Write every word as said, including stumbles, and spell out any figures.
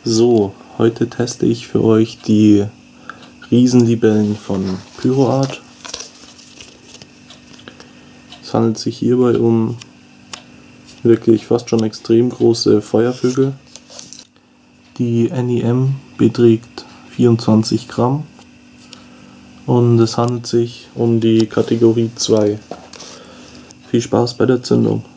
So, heute teste ich für euch die Riesenlibellen von Pyroart. Es handelt sich hierbei um wirklich fast schon extrem große Feuervögel. Die N I M beträgt vierundzwanzig Gramm und es handelt sich um die Kategorie zwei. Viel Spaß bei der Zündung!